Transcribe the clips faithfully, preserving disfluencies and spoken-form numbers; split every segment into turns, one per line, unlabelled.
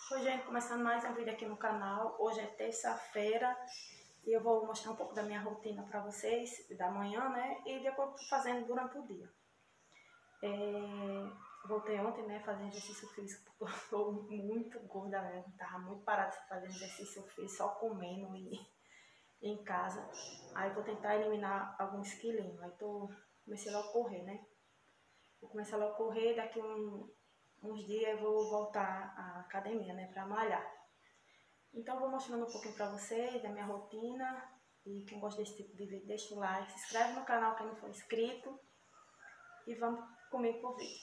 Oi, gente, começando mais um vídeo aqui no canal. Hoje é terça-feira e eu vou mostrar um pouco da minha rotina para vocês, da manhã, né? E depois tô fazendo durante o dia. É... Voltei ontem, né, fazendo exercício físico, porque eu tô muito gorda mesmo. Tava muito parada fazendo exercício físico, só comendo e em casa. Aí vou tentar eliminar alguns quilinhos. Aí tô... comecei logo a correr, né? Vou começar logo a correr, daqui um... uns dias eu vou voltar à academia, né, para malhar. Então eu vou mostrando um pouquinho para vocês da minha rotina. E quem gosta desse tipo de vídeo, deixa o like, se inscreve no canal quem não for inscrito. E vamos comigo pro vídeo.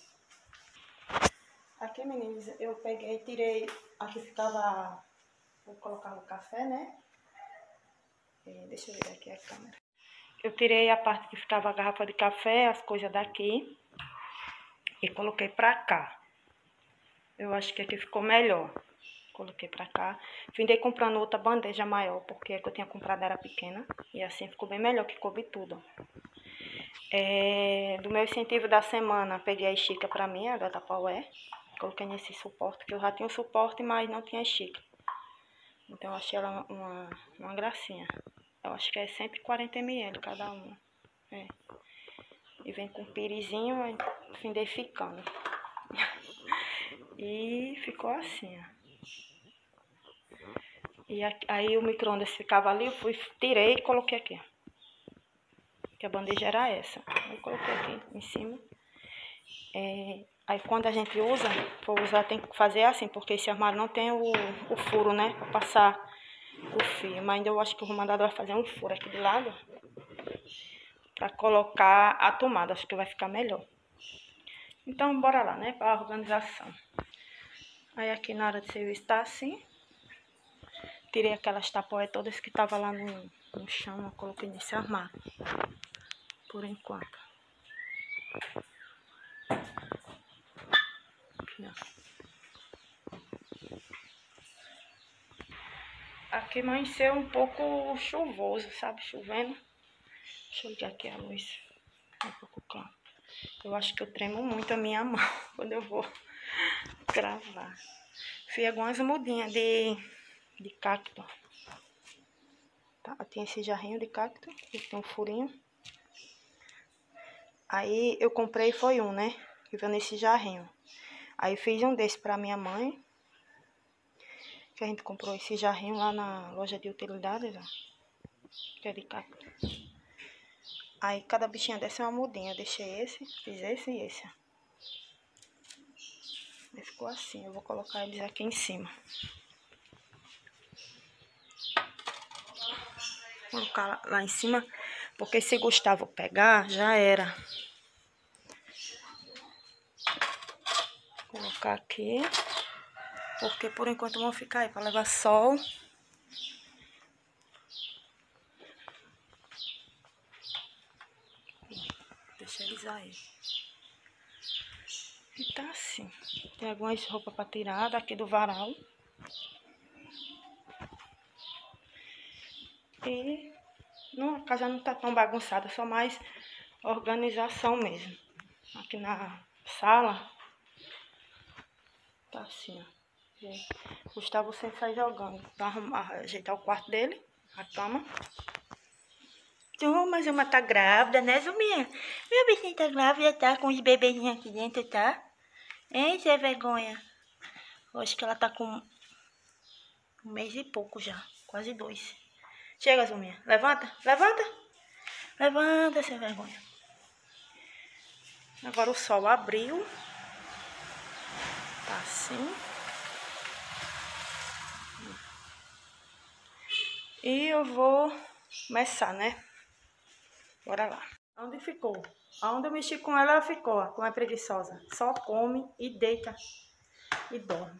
Aqui, meninos, eu peguei, tirei, aqui ficava, vou colocar no café, né? É, deixa eu ver aqui a câmera. Eu tirei a parte que ficava a garrafa de café, as coisas daqui. E coloquei pra cá. Eu acho que aqui ficou melhor. Coloquei pra cá. Findei comprando outra bandeja maior, porque a que eu tinha comprado era pequena. E assim ficou bem melhor, que coube tudo. É, do meu incentivo da semana, peguei a xícara pra mim, a da Tupperware. Coloquei nesse suporte, que eu já tinha um suporte, mas não tinha xícara. Então eu achei ela uma, uma gracinha. Eu acho que é cento e quarenta mililitros cada uma. É. E vem com pirizinho, e findei ficando. E ficou assim, ó. E aí o micro-ondas ficava ali, eu fui, tirei e coloquei aqui. Que a bandeja era essa. Eu coloquei aqui em cima. É, aí quando a gente usa, for usar tem que fazer assim, porque esse armário não tem o, o furo, né? Pra passar o fio. Mas ainda eu acho que o mandador vai fazer um furo aqui do lado. Pra colocar a tomada, acho que vai ficar melhor. Então bora lá, né? Pra organização. Aí aqui na hora de serviço tá assim. Tirei aquelas tapoé todas que estavam lá no, no chão, eu coloquei nesse armário. Por enquanto. Aqui, ó. Aqui amanheceu um pouco chuvoso, sabe? Chovendo. Deixa eu ligar aqui a luz. Um pouco claro. Eu acho que eu tremo muito a minha mão quando eu vou gravar. Fiz algumas mudinhas de, de cacto. Tá? Tem esse jarrinho de cacto, que tem um furinho. Aí eu comprei, foi um, né? Que veio nesse jarrinho. Aí fiz um desse pra minha mãe. Que a gente comprou esse jarrinho lá na loja de utilidades, ó. Que é de cacto. Aí cada bichinha dessa é uma mudinha. Eu deixei esse, fiz esse e esse. Aí ficou assim. Eu vou colocar eles aqui em cima. Vou colocar lá em cima. Porque se Gustavo pegar, já era. Vou colocar aqui. Porque por enquanto vão ficar aí para levar sol. Deixa eles aí. E tá assim. Tem algumas roupas para tirar daqui do varal. E não, a casa não tá tão bagunçada, só mais organização mesmo. Aqui na sala. Tá assim, ó. Gustavo sempre sai jogando. Pra arrumar, ajeitar o quarto dele, a cama. Tu, mas uma tá grávida, né, Zuminha? Meu bichinho tá grávida, tá? Com os bebezinhos aqui dentro, tá? Hein, Zé Vergonha? Eu acho que ela tá com um mês e pouco já. Quase dois. Chega, Zuminha. Levanta, levanta. Levanta, Zé Vergonha. Agora o sol abriu. Tá assim. E eu vou começar, né? Bora lá. Onde ficou? Aonde eu mexi com ela, ela ficou, ó, como é preguiçosa. Só come e deita e dorme.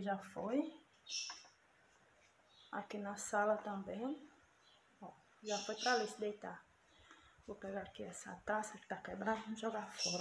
já foi. Aqui na sala também. Ó, já foi pra ali se deitar. Vou pegar aqui essa taça que tá quebrada, vamos jogar fora.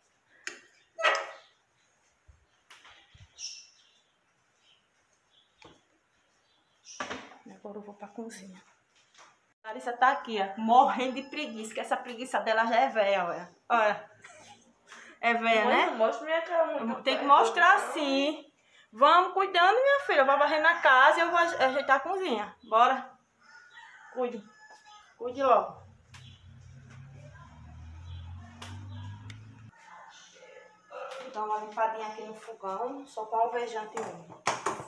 Agora eu vou pra cozinha. A Larissa tá aqui, ó, morrendo de preguiça, que essa preguiça dela já é velha, olha. Olha. É velha, né?
Não mostra minha cara muito.
Tem que mostrar sim. Vamos cuidando, minha filha. Eu vou varrer na casa e eu vou ajeitar a cozinha. Bora. Cuide. Cuide logo. Vou dar uma limpadinha aqui no fogão, só com alvejante mesmo.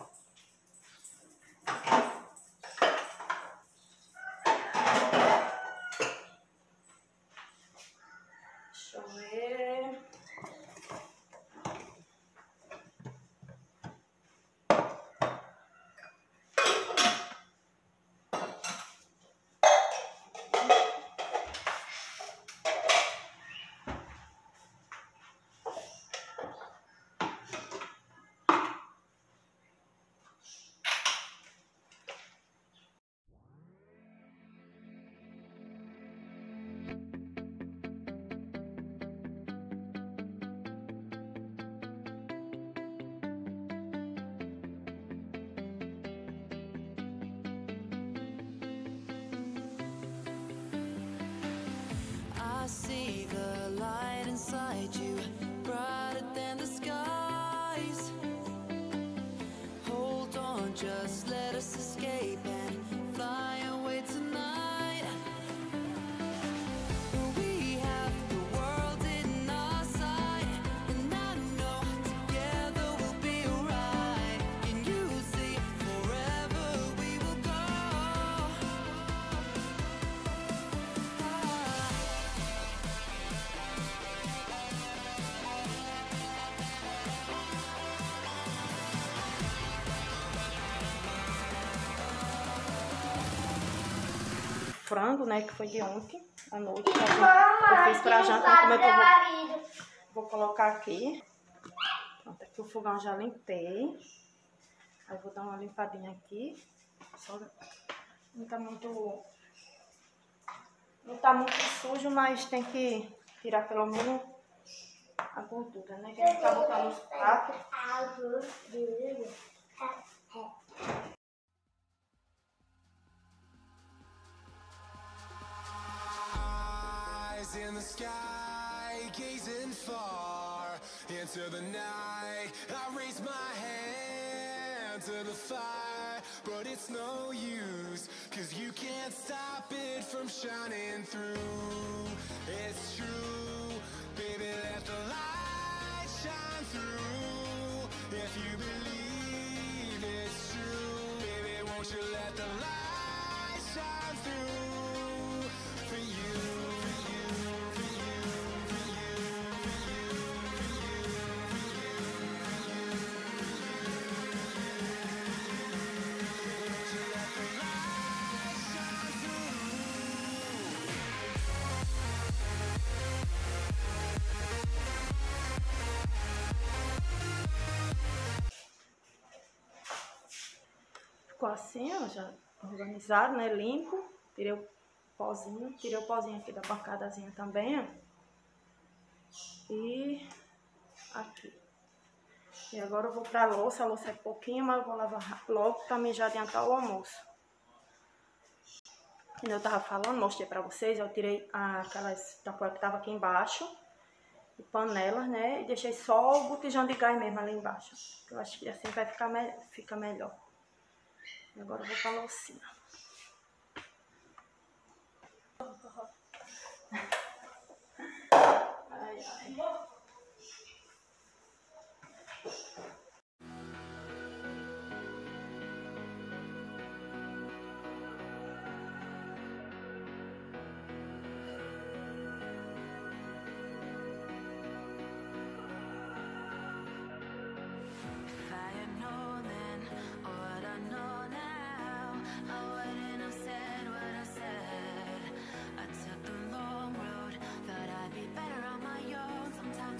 Deixa eu ver.
I see the light inside you, brighter than the skies. Hold on, just let us escape and fly away tonight. We have the world in our sight, and I know together we'll be alright. Can you see forever we will go?
Frango, né, que foi de ontem à noite. Eu fiz pra janta, como é que eu vou, vou colocar aqui. Pronto, aqui o fogão já limpei. Aí vou dar uma limpadinha aqui. Só não tá muito... Não tá muito sujo, mas tem que tirar pelo menos a gordura, né? Que a gente tá botando os pratos.
In the sky, gazing far into the night, I raise my hand to the fire, but it's no use, cause you can't stop it from shining through. It's true, baby, let the light shine through. If you believe it's true, baby, won't you let the light shine through for you.
Ficou assim, ó, já organizado, né, limpo. Tirei o pozinho, tirei o pozinho aqui da bancadazinha também, ó. E aqui. E agora eu vou pra louça, a louça é pouquinho, mas eu vou lavar logo pra mim já adiantar o almoço. Como eu tava falando, mostrei pra vocês, eu tirei aquelas tapoeiras que tava aqui embaixo, de panelas, né, e deixei só o botijão de gás mesmo ali embaixo. Eu acho que assim vai ficar, me fica melhor. E agora eu vou pra loucinha. Ai, ai.
If I had known then what I know now, I wouldn't have said what I said. I took the long road, thought I'd be better on my own. Sometimes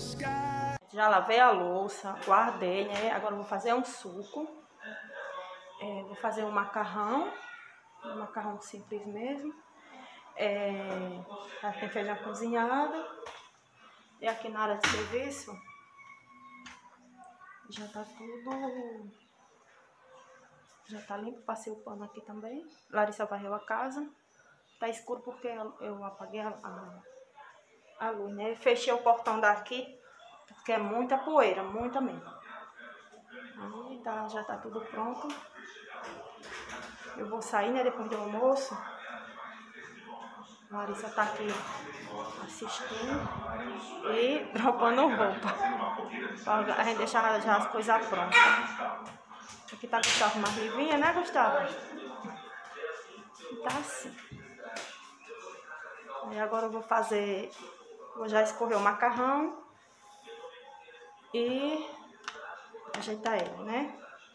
sky.
Já lavei a louça, guardei, né? Agora eu vou fazer um suco. É, vou fazer um macarrão. Um macarrão simples mesmo. É, já tem feijão cozinhado. E aqui na área de serviço já tá tudo... Já tá limpo, passei o pano aqui também. Larissa varreu a casa. Tá escuro porque eu, eu apaguei a, a, a luz, né? Fechei o portão daqui, porque é muita poeira, muita mesmo. Aí tá, já tá tudo pronto. Eu vou sair, né, depois do almoço. Larissa tá aqui assistindo e dropando roupa. A gente deixar já as coisas prontas. Aqui tá Gustavo mais livinha, né, Gustavo? Tá assim. E agora eu vou fazer... Vou já escorrer o macarrão e ajeitar ele, né?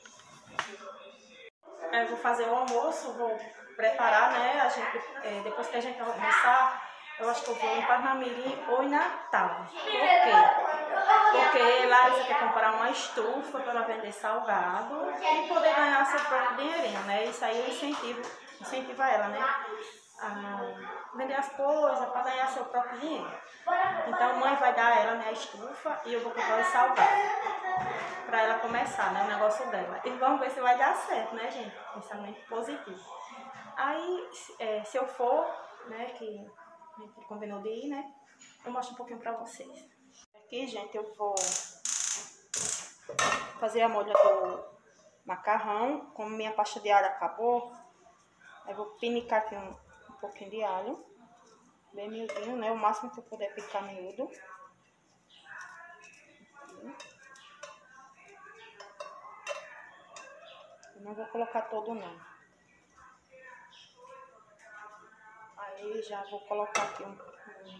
Aí eu vou fazer o almoço, vou preparar, né? A gente, é, depois que a gente almoçar, eu acho que eu vou em Parnamirim ou em Natal. Por quê? Porque lá você quer comprar uma estufa para vender salgado e poder ganhar seu próprio dinheirinho, né? Isso aí eu incentivo, incentiva ela, né? A vender as coisas para ganhar seu próprio dinheiro. Então a mãe vai dar a ela, né, a estufa e eu vou comprar os salgados para ela começar, né, o negócio dela. E vamos ver se vai dar certo, né, gente? Pensamento positivo. Aí, é, se eu for, né, que a gente combinou de ir, né, eu mostro um pouquinho para vocês. Aqui, gente, eu vou fazer a molha do macarrão. Como minha pasta de alho acabou, eu vou pinicar aqui um, um pouquinho de alho, bem miudinho, né, o máximo que eu puder picar miúdo. Eu não vou colocar todo, não. Aí já vou colocar aqui um, um,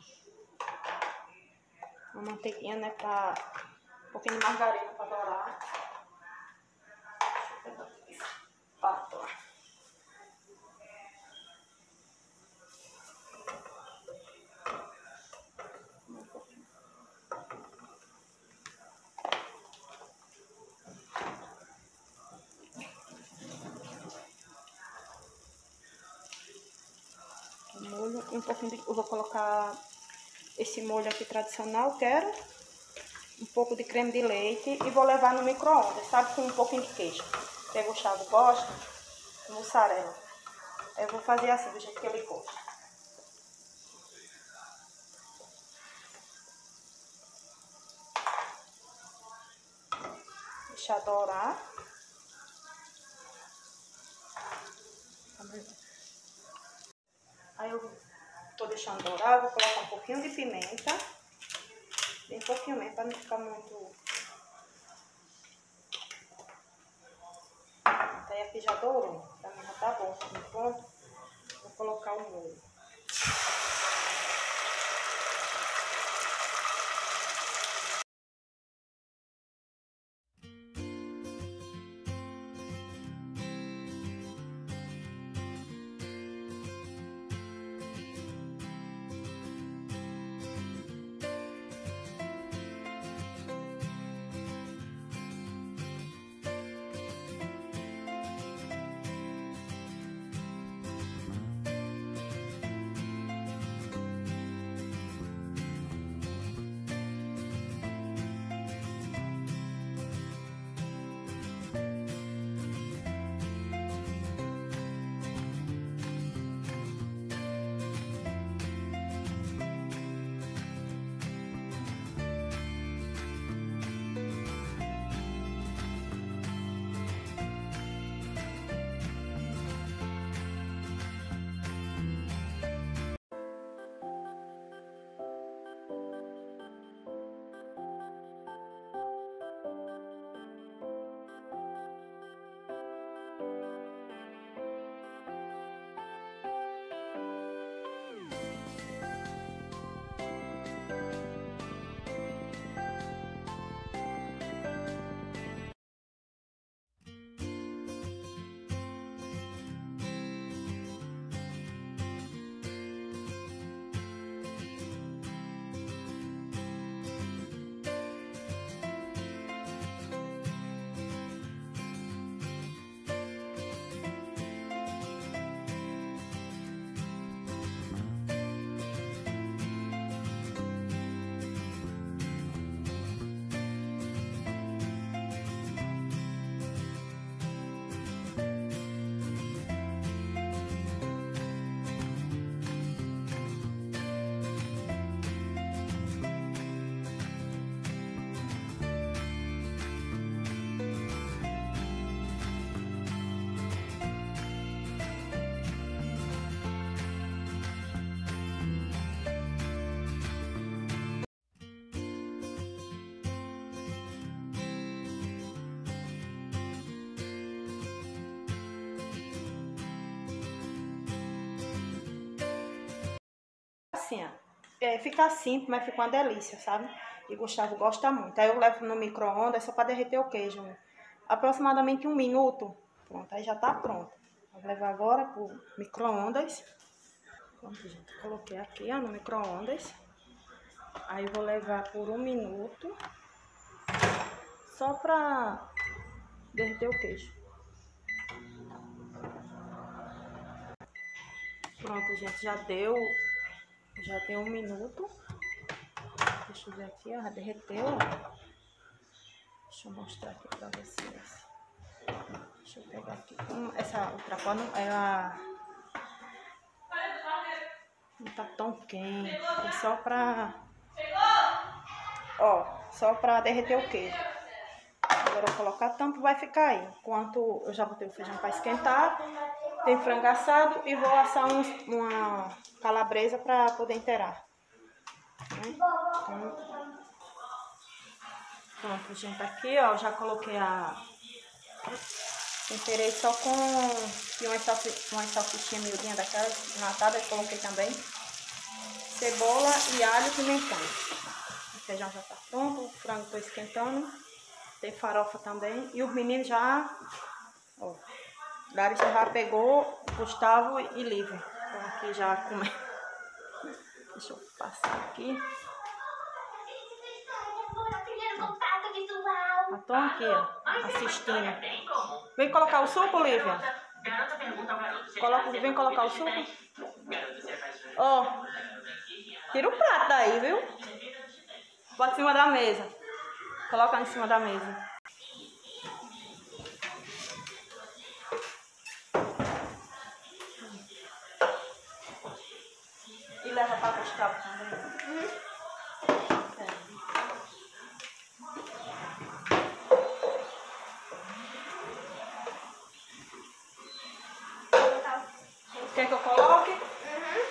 uma manteiguinha, né, pra um pouquinho de margarina pra dourar. Pato. Molho, um pouquinho de, eu vou colocar esse molho aqui tradicional, quero um pouco de creme de leite e vou levar no micro-ondas, sabe, com um pouquinho de queijo. Se o Gustavo gosta, mussarela. Eu vou fazer assim, do jeito que ele gosta. Deixar dourar. Aí eu tô deixando dourar, vou colocar um pouquinho de pimenta. Bem pouquinho mesmo, pra não ficar muito... Aí aqui já dourou, pra mim já tá bom. Pronto, vou colocar o molho. assim, ó. É, fica simples, mas fica uma delícia, sabe? E Gustavo gosta muito. Aí eu levo no micro-ondas só para derreter o queijo. Aproximadamente um minuto. Pronto, aí já tá pronto. Vou levar agora pro micro-ondas. Pronto, gente. Coloquei aqui, ó, no micro-ondas. Aí vou levar por um minuto. Só pra derreter o queijo. Pronto, gente. Já deu. Já deu um minuto. Deixa eu ver aqui, ó. Já derreteu, ó. Deixa eu mostrar aqui pra vocês. Deixa eu pegar aqui. Hum, essa outra pó não, ela não tá tão quente. É só pra... Ó, só pra derreter o queijo. Agora eu vou colocar a tampa e vai ficar aí. Enquanto eu já botei o feijão pra esquentar. Tem frango assado e vou assar uns, uma calabresa pra poder inteirar. Né? Então, pronto, gente. Aqui, ó, já coloquei a... Temperei só com uma, salsi... uma salsichinha miudinha daquelas enlatadas, coloquei também. Cebola e alho e pimentão. O feijão já tá pronto, o frango tô esquentando. Tem farofa também. E os meninos já... Ó, Larissa já pegou, Gustavo e Lívia. Estão aqui já comendo. Deixa eu passar aqui. Estão aqui, ó, assistindo. Vem colocar o suco, Lívia? Coloca, vem colocar o suco? Ó, oh, tira o prato daí, viu? Bota em cima da mesa. Coloca em cima da mesa. E leva para Gustavo também. Uhum. Quer que eu coloque? Uhum.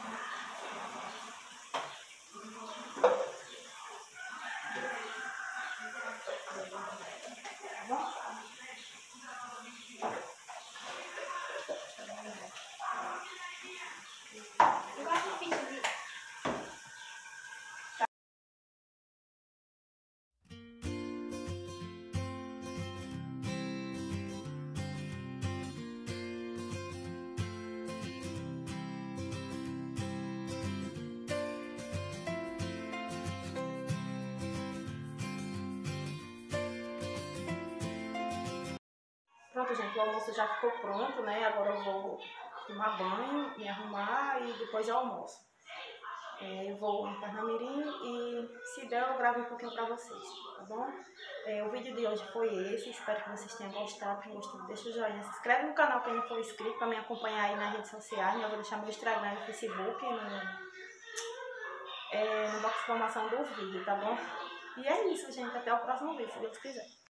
Pronto, gente, o almoço já ficou pronto, né? Agora eu vou tomar banho, me arrumar e depois eu almoço. É, eu vou no Parnamirim e, se der, eu gravo um pouquinho pra vocês, tá bom? É, o vídeo de hoje foi esse, espero que vocês tenham gostado. Quem gostou, deixa o joinha, se inscreve no canal quem não for inscrito pra me acompanhar aí nas redes sociais, né? Eu vou deixar meu Instagram e Facebook no, é, no box de informação do vídeo, tá bom? E é isso, gente, até o próximo vídeo, se Deus quiser.